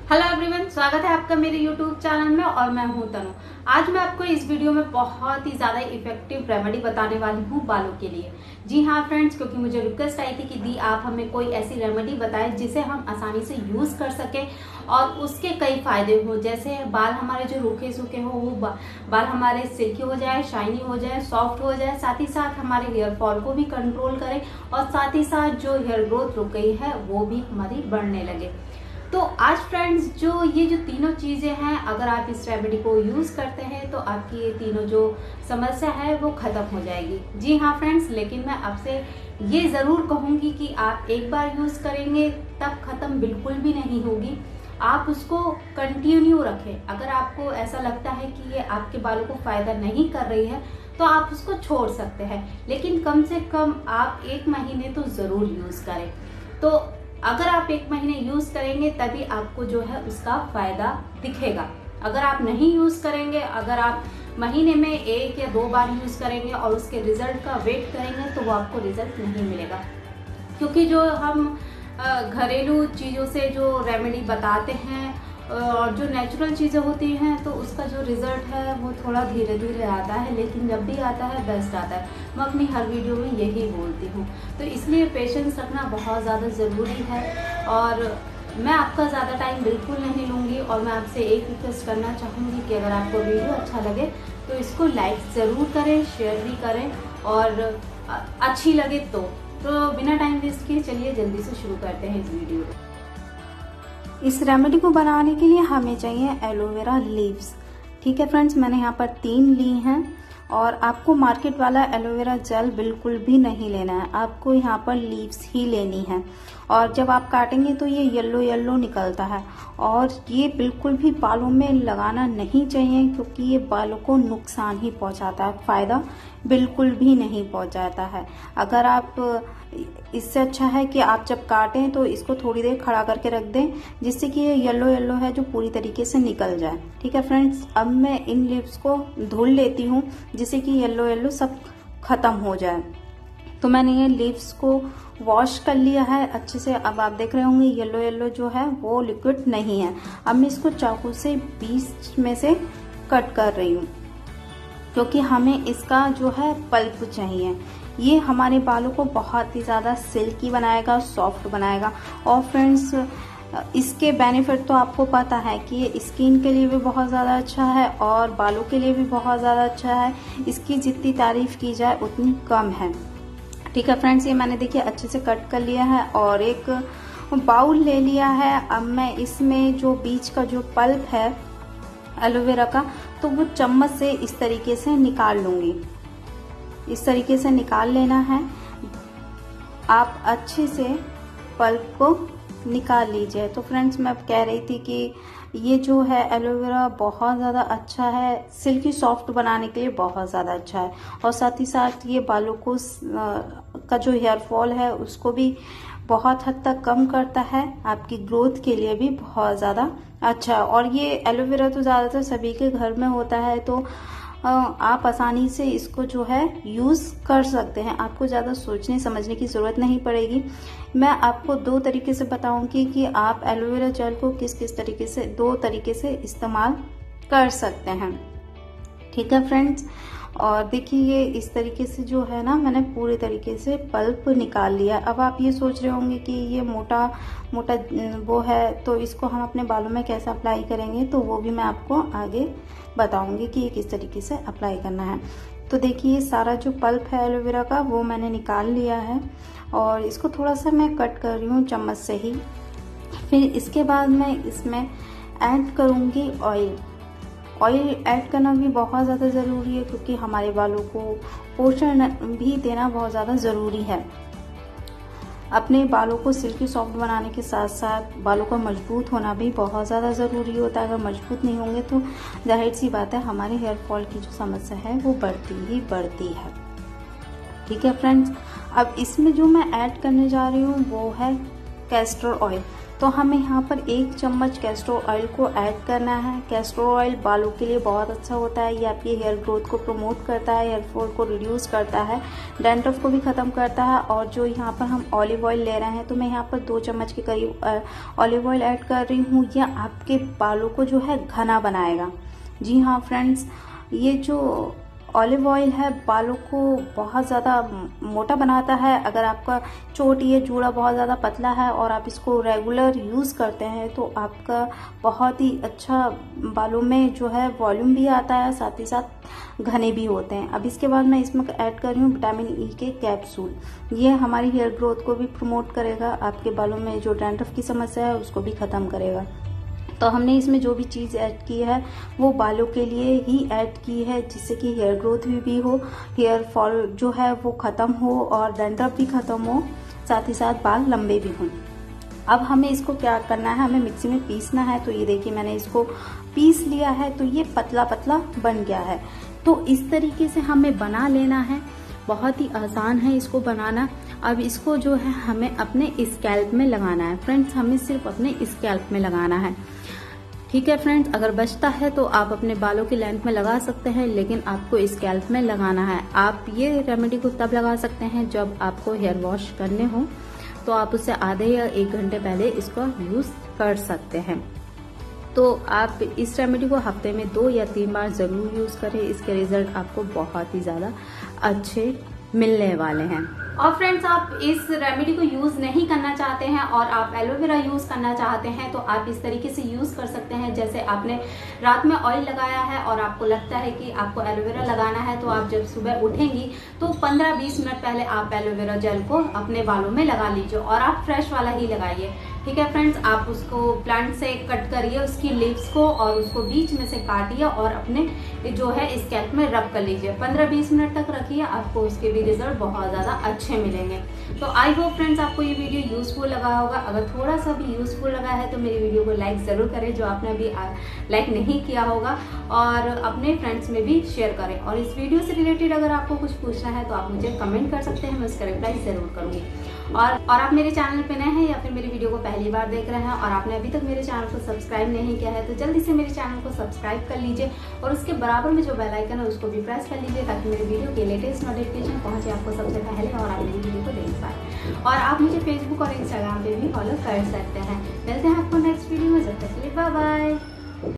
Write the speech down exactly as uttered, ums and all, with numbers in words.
Hello everyone, स्वागत है आपका मेरे यूट्यूब चैनल में और मैं हूं तनु। आज मैं आपको इस वीडियो में बहुत ही ज्यादा इफेक्टिव रेमेडी बताने वाली हूं बालों के लिए। जी हाँ फ्रेंड्स, क्योंकि मुझे रिक्वेस्ट आई थी कि दी आप हमें कोई ऐसी रेमेडी बताएं जिसे हम आसानी से यूज कर सकें और उसके कई फायदे हो, जैसे बाल हमारे जो रूखे सूखे हो वो बा, बाल हमारे सिल्की हो जाए, शाइनी हो जाए, सॉफ्ट हो जाए, साथ ही साथ हमारे हेयर फॉल को भी कंट्रोल करे और साथ ही साथ जो हेयर ग्रोथ रुक गई है वो भी हमारी बढ़ने लगे। तो आज फ्रेंड्स, जो ये जो तीनों चीजें हैं, अगर आप इस रेमेडी को यूज करते हैं तो आपकी ये तीनों जो समस्या है वो खत्म हो जाएगी। जी हाँ फ्रेंड्स, लेकिन मैं आपसे ये जरूर कहूंगी कि आप एक बार यूज करेंगे तब खत्म बिल्कुल भी नहीं होगी। आप उसको कंटिन्यू रखें। अगर आपको ऐसा लगता है कि ये आपके बालों को फायदा नहीं कर रही है तो आप उसको छोड़ सकते हैं, लेकिन कम से कम आप एक महीने तो जरूर यूज करें। तो अगर आप एक महीने यूज करेंगे तभी आपको जो है उसका फायदा दिखेगा। अगर आप नहीं यूज करेंगे, अगर आप महीने में एक या दो बार यूज करेंगे और उसके रिजल्ट का वेट करेंगे तो वो आपको रिजल्ट नहीं मिलेगा। क्योंकि जो हम घरेलू चीजों से जो रेमेडी बताते हैं और जो नेचुरल चीजें होती हैं तो उसका जो रिजल्ट है वो थोड़ा धीरे धीरे आता है, लेकिन जब भी आता है बेस्ट आता है। मैं अपनी हर वीडियो में यही बोलती हूँ, तो इसलिए पेशेंस रखना बहुत ज़्यादा ज़रूरी है। और मैं आपका ज़्यादा टाइम बिल्कुल नहीं लूँगी और मैं आपसे एक रिक्वेस्ट करना चाहूँगी कि अगर आपको वीडियो अच्छा लगे तो इसको लाइक ज़रूर करें, शेयर भी करें और अच्छी लगे तो तो बिना टाइम वेस्ट किए चलिए जल्दी से शुरू करते हैं इस वीडियो को। इस रेमेडी को बनाने के लिए हमें चाहिए एलोवेरा लीव्स। ठीक है फ्रेंड्स, मैंने यहाँ पर तीन ली हैं और आपको मार्केट वाला एलोवेरा जेल बिल्कुल भी नहीं लेना है, आपको यहाँ पर लीव्स ही लेनी है। और जब आप काटेंगे तो ये येलो येलो निकलता है और ये बिल्कुल भी बालों में लगाना नहीं चाहिए, क्योंकि ये बालों को नुकसान ही पहुंचाता है, फायदा बिल्कुल भी नहीं पहुंचाता है। अगर आप इससे अच्छा है कि आप जब काटें तो इसको थोड़ी देर खड़ा करके रख दें, जिससे कि ये येलो येलो है जो पूरी तरीके से निकल जाए। ठीक है फ्रेंड्स, अब मैं इन लीव्स को धुल लेती हूँ जिससे कि येलो येलो सब खत्म हो जाए। तो मैंने ये लीव्स को वॉश कर लिया है अच्छे से। अब आप देख रहे होंगे येलो येलो जो है वो लिक्विड नहीं है। अब मैं इसको चाकू से बीच में से कट कर रही हूँ, क्योंकि हमें इसका जो है पल्प चाहिए। ये हमारे बालों को बहुत ही ज़्यादा सिल्की बनाएगा, सॉफ्ट बनाएगा। और फ्रेंड्स, इसके बेनिफिट तो आपको पता है कि ये स्किन के लिए भी बहुत ज़्यादा अच्छा है और बालों के लिए भी बहुत ज़्यादा अच्छा है। इसकी जितनी तारीफ की जाए उतनी कम है। ठीक है फ्रेंड्स, ये मैंने देखिए अच्छे से कट कर लिया है और एक बाउल ले लिया है। अब मैं इसमें जो बीच का जो पल्प है एलोवेरा का, तो वो चम्मच से इस तरीके से निकाल लूंगी। इस तरीके से निकाल लेना है। आप अच्छे से पल्प को निकाल लीजिए। तो फ्रेंड्स, मैं कह रही थी कि ये जो है एलोवेरा बहुत ज़्यादा अच्छा है, सिल्की सॉफ्ट बनाने के लिए बहुत ज़्यादा अच्छा है और साथ ही साथ ये बालों को का जो हेयर फॉल है उसको भी बहुत हद तक कम करता है। आपकी ग्रोथ के लिए भी बहुत ज़्यादा अच्छा है। और ये एलोवेरा तो ज़्यादातर सभी के घर में होता है, तो आप आसानी से इसको जो है यूज़ कर सकते हैं। आपको ज़्यादा सोचने समझने की ज़रूरत नहीं पड़ेगी। मैं आपको दो तरीके से बताऊंगी कि आप एलोवेरा जेल को किस किस तरीके से दो तरीके से इस्तेमाल कर सकते हैं। ठीक है फ्रेंड्स, और देखिए ये इस तरीके से जो है ना, मैंने पूरे तरीके से पल्प निकाल लिया। अब आप ये सोच रहे होंगे कि ये मोटा मोटा वो है, तो इसको हम अपने बालों में कैसे अप्लाई करेंगे, तो वो भी मैं आपको आगे बताऊंगी कि ये किस तरीके से अप्लाई करना है। तो देखिए सारा जो पल्प है एलोवेरा का वो मैंने निकाल लिया है और इसको थोड़ा सा मैं कट कर रही हूँ चम्मच से ही। फिर इसके बाद मैं इसमें ऐड करूँगी ऑयल। ऑयल ऐड करना भी बहुत ज़्यादा ज़रूरी है, क्योंकि हमारे बालों को पोषण भी देना बहुत ज़्यादा ज़रूरी है। अपने बालों को सिल्की सॉफ्ट बनाने के साथ साथ बालों का मजबूत होना भी बहुत ज़्यादा ज़रूरी होता है। अगर मजबूत नहीं होंगे तो जाहिर सी बात है हमारे हेयर फॉल की जो समस्या है वो बढ़ती ही बढ़ती है। ठीक है फ्रेंड्स, अब इसमें जो मैं ऐड करने जा रही हूँ वो है कैस्टर ऑयल। तो हमें यहाँ पर एक चम्मच कैस्टर ऑयल को ऐड करना है। कैस्टर ऑयल बालों के लिए बहुत अच्छा होता है, ये आपकी हेयर ग्रोथ को प्रमोट करता है, हेयर फॉल को रिड्यूस करता है, डैंड्रफ को भी ख़त्म करता है। और जो यहाँ पर हम ऑलिव ऑयल ले रहे हैं, तो मैं यहाँ पर दो चम्मच के करीब ऑलिव ऑयल ऐड कर रही हूँ। यह आपके बालों को जो है घना बनाएगा। जी हाँ फ्रेंड्स, ये जो ऑलिव ऑयल है बालों को बहुत ज़्यादा मोटा बनाता है। अगर आपका चोटी या जूड़ा बहुत ज़्यादा पतला है और आप इसको रेगुलर यूज़ करते हैं तो आपका बहुत ही अच्छा बालों में जो है वॉल्यूम भी आता है, साथ ही साथ घने भी होते हैं। अब इसके बाद मैं इसमें ऐड कर रही हूँ विटामिन ई के कैप्सूल। ये हमारी हेयर ग्रोथ को भी प्रमोट करेगा, आपके बालों में जो डैंड्रफ की समस्या है उसको भी ख़त्म करेगा। तो हमने इसमें जो भी चीज़ ऐड की है वो बालों के लिए ही ऐड की है, जिससे कि हेयर ग्रोथ भी, भी हो, हेयर फॉल जो है वो ख़त्म हो और डैंड्रफ भी ख़त्म हो, साथ ही साथ बाल लंबे भी हों। अब हमें इसको क्या करना है, हमें मिक्सी में पीसना है। तो ये देखिए मैंने इसको पीस लिया है, तो ये पतला पतला बन गया है। तो इस तरीके से हमें बना लेना है, बहुत ही आसान है इसको बनाना। अब इसको जो है हमें अपने स्कैल्प में लगाना है फ्रेंड्स, हमें सिर्फ अपने स्कैल्प में लगाना है। ठीक है फ्रेंड्स, अगर बचता है तो आप अपने बालों की लेंथ में लगा सकते हैं, लेकिन आपको स्कैल्प में लगाना है। आप ये रेमेडी को तब लगा सकते हैं जब आपको हेयर वॉश करने हो, तो आप उससे आधे या एक घंटे पहले इसको यूज कर सकते हैं। तो आप इस रेमेडी को हफ्ते में दो या तीन बार जरूर यूज करें, इसके रिजल्ट आपको बहुत ही ज्यादा अच्छे मिलने वाले हैं। और फ्रेंड्स, आप इस रेमेडी को यूज नहीं करना चाहते हैं और आप एलोवेरा यूज करना चाहते हैं तो आप इस तरीके से यूज कर सकते हैं। जैसे आपने रात में ऑयल लगाया है और आपको लगता है कि आपको एलोवेरा लगाना है, तो आप जब सुबह उठेंगी तो पंद्रह बीस मिनट पहले आप एलोवेरा जेल को अपने बालों में लगा लीजिए और आप फ्रेश वाला ही लगाइए। ठीक है फ्रेंड्स, आप उसको प्लांट से कट करिए उसकी लीव्स को और उसको बीच में से काटिए और अपने जो है स्कैल्प में रब कर लीजिए। पंद्रह बीस मिनट तक रखिए, आपको उसके भी रिजल्ट बहुत ज़्यादा अच्छे मिलेंगे। तो आई होप फ्रेंड्स आपको ये वीडियो यूजफुल लगा होगा। अगर थोड़ा सा भी यूजफुल लगा है तो मेरी वीडियो को लाइक ज़रूर करें, जो आपने अभी लाइक नहीं किया होगा, और अपने फ्रेंड्स में भी शेयर करें। और इस वीडियो से रिलेटेड अगर आपको कुछ पूछना है तो आप मुझे कमेंट कर सकते हैं, मैं उसका रिप्लाई ज़रूर करूँगी। और और आप मेरे चैनल पे नए हैं या फिर मेरी वीडियो को पहली बार देख रहे हैं और आपने अभी तक मेरे चैनल को सब्सक्राइब नहीं किया है तो जल्दी से मेरे चैनल को सब्सक्राइब कर लीजिए और उसके बराबर में जो बेल आइकन है उसको भी प्रेस कर लीजिए, ताकि मेरी वीडियो के लेटेस्ट नोटिफिकेशन पहुंचे आपको सबसे पहले और आप मेरी वीडियो को देख पाए। और आप मुझे फेसबुक और इंस्टाग्राम पे भी फॉलो कर सकते हैं। मिलते हैं आपको नेक्स्ट वीडियो में, जब तक के लिए बाय बाय।